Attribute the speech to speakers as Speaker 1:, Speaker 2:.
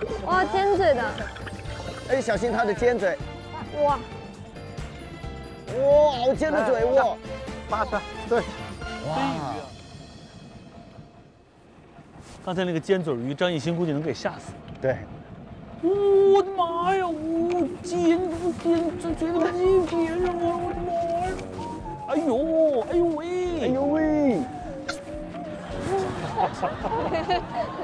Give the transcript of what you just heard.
Speaker 1: 哇，尖嘴的，
Speaker 2: 哎，小心它的尖嘴。
Speaker 1: 哇，
Speaker 2: 哇，好尖的嘴哇！
Speaker 3: 扒它，对，
Speaker 2: 哇，
Speaker 4: 刚才那个尖嘴鱼，张艺兴估计能给吓死。
Speaker 2: 对，
Speaker 4: 我的妈呀！我尖这嘴都鸡皮上了，我的妈呀！哎呦，哎呦喂，
Speaker 2: 哎呦喂！